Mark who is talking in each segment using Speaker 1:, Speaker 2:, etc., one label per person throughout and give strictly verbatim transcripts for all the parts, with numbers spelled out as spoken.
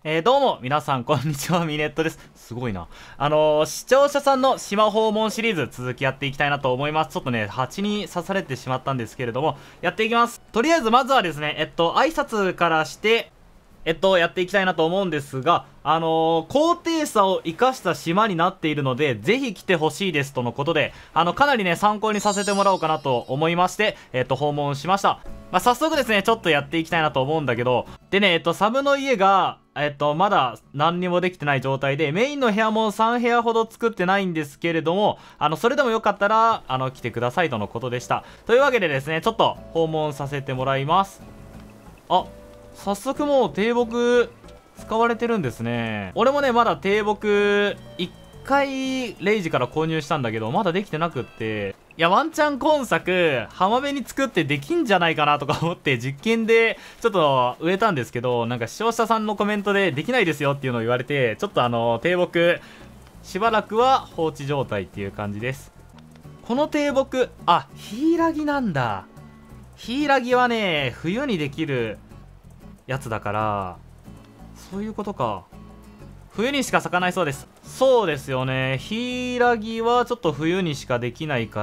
Speaker 1: えー、どうも、皆さん、こんにちは、ミネットです。すごいな。あのー、視聴者さんの島訪問シリーズ、続きやっていきたいなと思います。ちょっとね、蜂に刺されてしまったんですけれども、やっていきます。とりあえず、まずはですね、えっと、挨拶からして、えっと、やっていきたいなと思うんですが、あのー、高低差を生かした島になっているので、ぜひ来てほしいですとのことで、あの、かなりね、参考にさせてもらおうかなと思いまして、えっと、訪問しました。まあ、早速ですね、ちょっとやっていきたいなと思うんだけど、でね、えっと、サブの家が、えっと、まだ何にもできてない状態で、メインの部屋もさん部屋ほど作ってないんですけれども、あの、それでもよかったら、あの、来てくださいとのことでした。というわけでですね、ちょっと訪問させてもらいます。あ、早速もう低木使われてるんですね。俺もね、まだ低木いっかいレイジから購入したんだけど、まだできてなくって、いや、ワンチャン今作浜辺に作ってできんじゃないかなとか思って実験でちょっと植えたんですけど、なんか視聴者さんのコメントでできないですよっていうのを言われて、ちょっとあの低木しばらくは放置状態っていう感じです。この低木、あ、ヒイラギなんだ。ヒイラギはね、冬にできるやつだから、そういうことか。冬にしか咲かないそうです。そうですよね。ヒイラギはちょっと冬にしかできないから、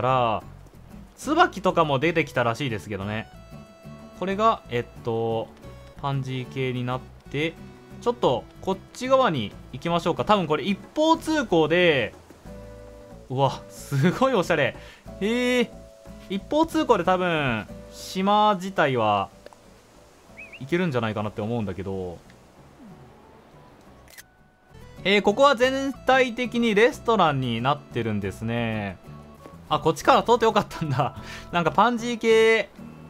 Speaker 1: 椿とかも出てきたらしいですけどね。これが、えっと、パンジー系になって、ちょっとこっち側に行きましょうか。多分これ一方通行で、うわ、すごいおしゃれ。へえ、一方通行で多分、島自体はいけるんじゃないかなって思うんだけど、えー、ここは全体的にレストランになってるんですね。あ、こっちから通ってよかったんだ。なんかパンジー系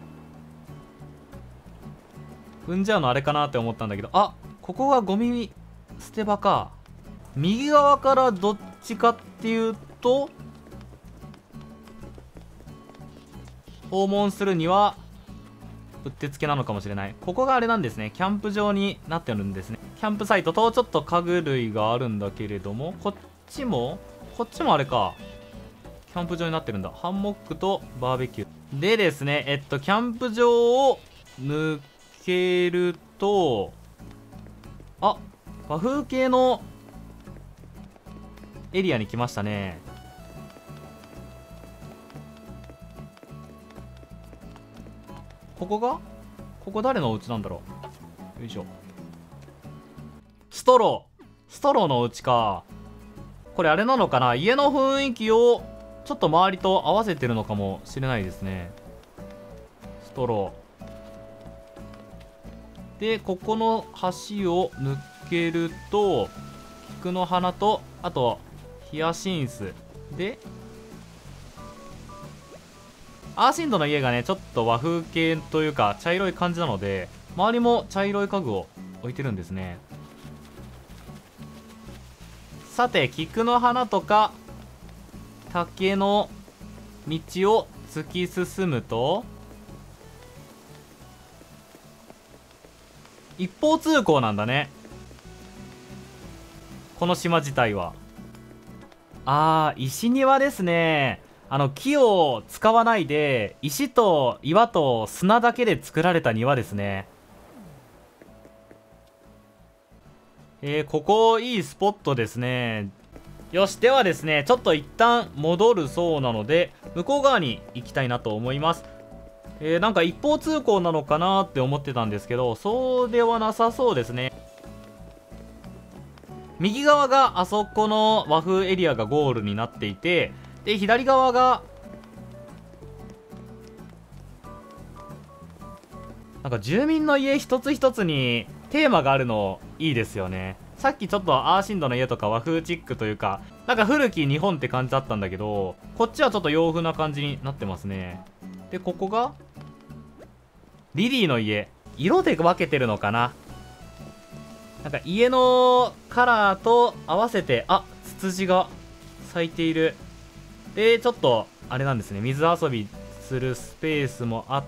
Speaker 1: 踏んじゃうのあれかなって思ったんだけど、あ、ここがゴミ捨て場か。右側からどっちかっていうと、訪問するにはうってつけなのかもしれない。ここがあれなんですね。キャンプ場になってるんですね。キャンプサイトとちょっと家具類があるんだけれども、こっちもこっちもあれか。キャンプ場になってるんだ。ハンモックとバーベキュー。でですね、えっと、キャンプ場を抜けると、あ、和風系のエリアに来ましたね。ここがここ誰のお家なんだろう。よいしょ。ストローストローのお家か。これあれなのかな、家の雰囲気をちょっと周りと合わせてるのかもしれないですね。ストローで、ここの橋を抜けると菊の花と、あとヒヤシンスで、アーシンドの家がね、ちょっと和風系というか茶色い感じなので、周りも茶色い家具を置いてるんですね。さて、菊の花とか竹の道を突き進むと、一方通行なんだね、この島自体は。あー、石庭ですね。あの木を使わないで石と岩と砂だけで作られた庭ですね。えー、ここいいスポットですね。よし、ではですね、ちょっと一旦戻るそうなので向こう側に行きたいなと思います。えー、なんか一方通行なのかなって思ってたんですけど、そうではなさそうですね。右側があそこの和風エリアがゴールになっていて、で左側がなんか住民の家一つ一つにテーマがあるのいいですよね。さっきちょっとアーシンドの家とか和風チックというか、なんか古き日本って感じだったんだけど、こっちはちょっと洋風な感じになってますね。でここがリリーの家。色で分けてるのかな、なんか家のカラーと合わせて、あ、ツツジが咲いている。でちょっとあれなんですね、水遊びするスペースもあって、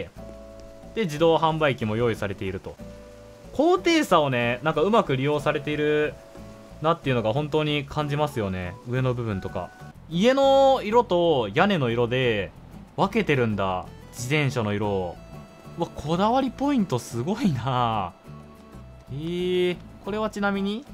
Speaker 1: で自動販売機も用意されていると。高低差をね、なんかうまく利用されているなっていうのが本当に感じますよね。上の部分とか家の色と屋根の色で分けてるんだ、自転車の色を。うわ、こだわりポイントすごいな。 えー、これはちなみに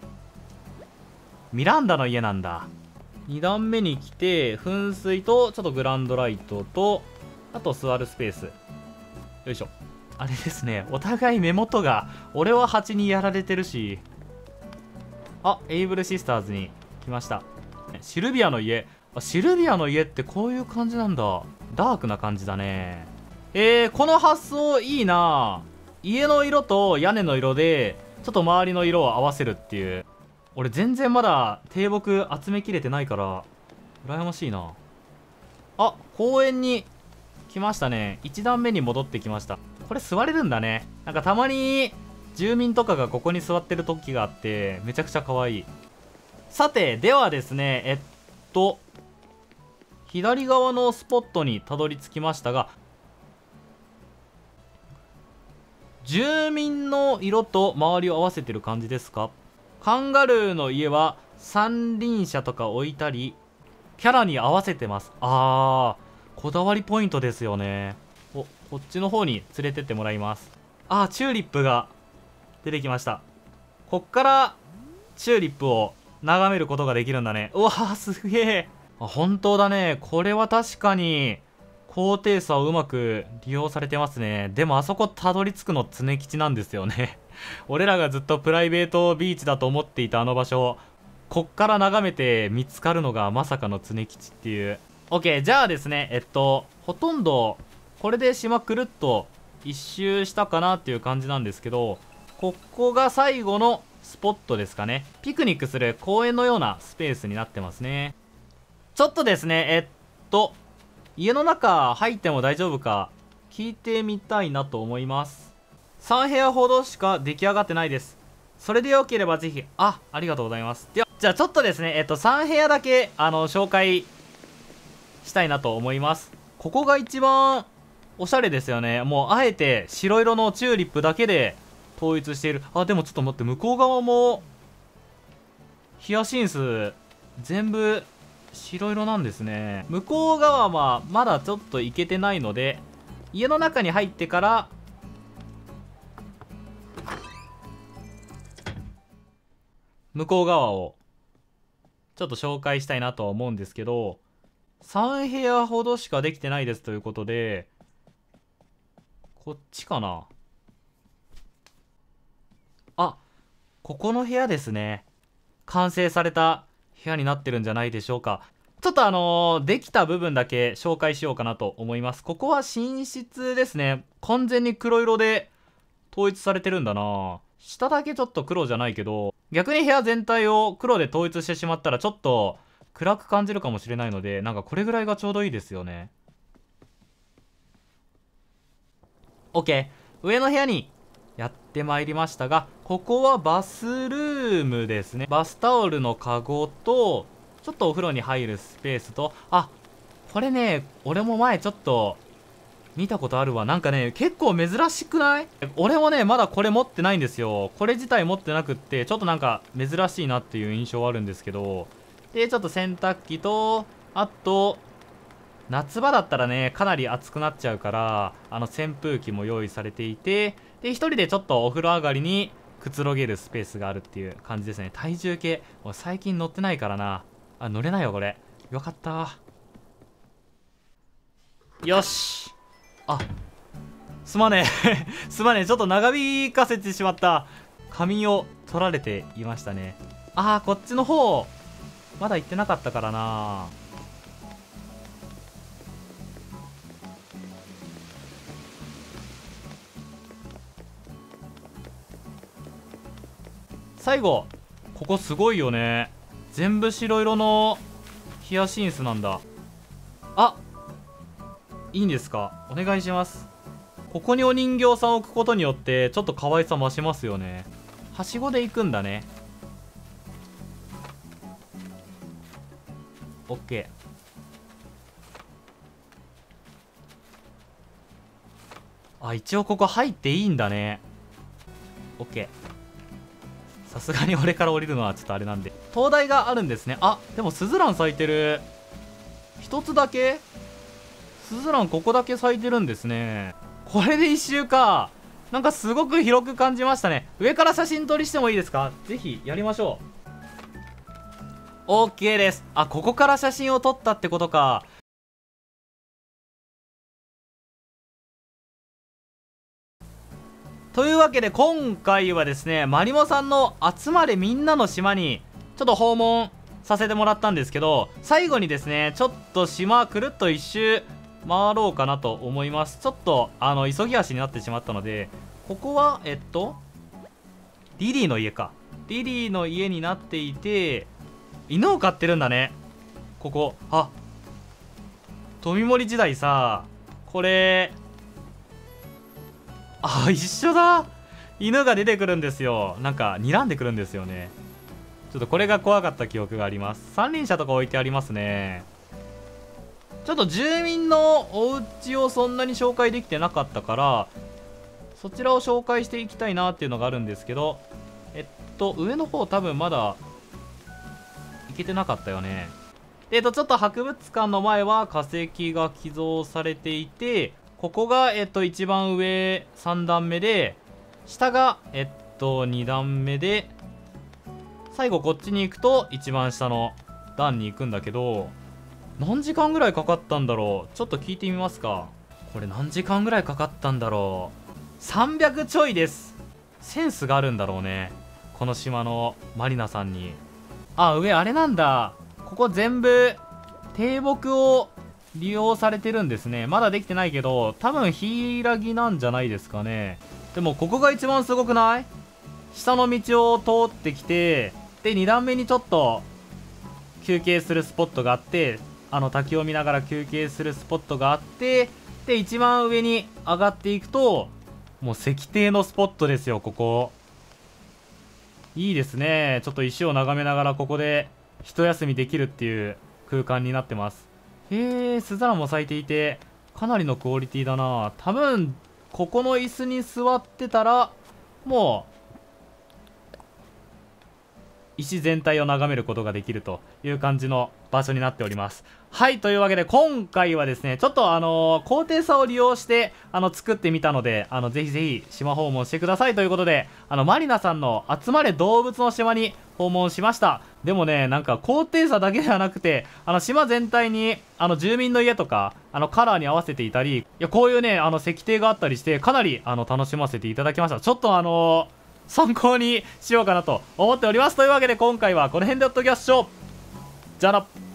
Speaker 1: ミランダの家なんだ。に段目に来て噴水とちょっとグランドライトと、あと座るスペース。よいしょ。あれですね、お互い目元が、俺は蜂にやられてるし。あ、エイブルシスターズに来ました。シルビアの家。あ、シルビアの家ってこういう感じなんだ。ダークな感じだね。えー、この発想いいな。家の色と屋根の色でちょっと周りの色を合わせるっていう。俺全然まだ低木集めきれてないから羨ましいな。あ、公園に来ましたね。いち段目に戻ってきました。これ座れるんだね。なんかたまに住民とかがここに座ってる時があってめちゃくちゃ可愛い。さて、ではですね、えっと左側のスポットにたどり着きましたが、住民の色と周りを合わせてる感じですか？カンガルーの家は三輪車とか置いたりキャラに合わせてます。あー、こだわりポイントですよね。お、こっちの方に連れてってもらいます。あー、チューリップが出てきました。こっからチューリップを眺めることができるんだね。うわー、すげえ。あ、本当だね。これは確かに高低差をうまく利用されてますね。でもあそこたどり着くの常吉なんですよね。俺らがずっとプライベートビーチだと思っていたあの場所、こっから眺めて見つかるのがまさかの常吉っていう。 OK、 じゃあですね、えっとほとんどこれで島くるっと一周したかなっていう感じなんですけど、ここが最後のスポットですかね。ピクニックする公園のようなスペースになってますね。ちょっとですね、えっと家の中入っても大丈夫か聞いてみたいなと思います。さん部屋ほどしか出来上がってないです。それでよければぜひ。あ、ありがとうございます。では、じゃあちょっとですね、えっとさん部屋だけあの紹介したいなと思います。ここが一番おしゃれですよね。もうあえて白色のチューリップだけで統一している。あ、でもちょっと待って、向こう側もヒヤシンス全部白色なんですね。向こう側はまだちょっと行けてないので、家の中に入ってから向こう側をちょっと紹介したいなとは思うんですけど、さん部屋ほどしかできてないですということで、こっちかな。あ、ここの部屋ですね。完成された部屋になってるんじゃないでしょうか。ちょっとあのー、できた部分だけ紹介しようかなと思います。ここは寝室ですね。完全に黒色で統一されてるんだな。下だけちょっと黒じゃないけど、逆に部屋全体を黒で統一してしまったらちょっと暗く感じるかもしれないので、なんかこれぐらいがちょうどいいですよね。 OK、 上の部屋にやってまいりましたが、ここはバスルームですね。バスタオルのカゴとちょっとお風呂に入るスペースと、あ、これね、俺も前ちょっと見たことあるわ。なんかね、結構珍しくない？俺もね、まだこれ持ってないんですよ。これ自体持ってなくって、ちょっとなんか珍しいなっていう印象はあるんですけど。で、ちょっと洗濯機と、あと、夏場だったらね、かなり暑くなっちゃうから、あの扇風機も用意されていて、で、一人でちょっとお風呂上がりにくつろげるスペースがあるっていう感じですね。体重計、俺最近乗ってないからな。あ、乗れないよ、これ。よかった。よし。あ、すまねえすまねえ、ちょっと長引かせてしまった。仮眠を取られていましたね。あー、こっちの方まだ行ってなかったからな。最後、ここすごいよね。全部白色のヒヤシンスなんだ。あ、いいんですか？お願いします。ここにお人形さんを置くことによってちょっと可愛さ増しますよね。はしごで行くんだね。オッケー。あ、一応ここ入っていいんだね。オッケー。さすがに俺から降りるのはちょっとあれなんで。灯台があるんですね。あ、でもスズラン咲いてる。一つだけスズランここだけ咲いてるんですね。これで一周か。 なんかすごく広く感じましたね。上から写真撮りしてもいいですか？ぜひやりましょう。 OK です。あ、ここから写真を撮ったってことか。というわけで今回はですね、マリモさんの集まれみんなの島にちょっと訪問させてもらったんですけど、最後にですね、ちょっと島くるっと一周回ろうかなと思います。ちょっとあの急ぎ足になってしまったので、ここはえっとリリーの家か。リリーの家になっていて、犬を飼ってるんだね、ここ。あ、富森時代さ、これ、あ、一緒だ。犬が出てくるんですよ。なんか睨んでくるんですよね。ちょっとこれが怖かった記憶があります。三輪車とか置いてありますね。ちょっと住民のお家をそんなに紹介できてなかったから、そちらを紹介していきたいなっていうのがあるんですけど、えっと上の方多分まだ行けてなかったよね。えっとちょっと博物館の前は化石が寄贈されていて、ここがえっと一番上さん段目で、下がえっとに段目で、最後こっちに行くと一番下の段に行くんだけど、何時間ぐらいかかったんだろう。ちょっと聞いてみますか。これ何時間ぐらいかかったんだろう。さんびゃくちょいです。センスがあるんだろうね、この島のマリナさんに。あ、上あれなんだ、ここ全部低木を利用されてるんですね。まだできてないけど多分柊なんじゃないですかね。でもここが一番すごくない？下の道を通ってきて、でに段目にちょっと休憩するスポットがあって、あの滝を見ながら休憩するスポットがあって、で一番上に上がっていくともう石庭のスポットですよ。ここいいですね。ちょっと石を眺めながらここで一休みできるっていう空間になってます。へえ、スザランも咲いていてかなりのクオリティだな。多分ここの椅子に座ってたらもう石全体を眺めることができるという感じの場所になっております。はい、というわけで今回はですね、ちょっとあのー、高低差を利用してあの作ってみたので、あのぜひぜひ島訪問してくださいということで、あのマリナさんの集まれ動物の島に訪問しました。でもね、なんか高低差だけではなくて、あの島全体にあの住民の家とかあのカラーに合わせていたり、いやこういうねあの石庭があったりして、かなりあの楽しませていただきました。ちょっとあのー参考にしようかなと思っております。というわけで今回はこの辺でやっときましょう。じゃあな。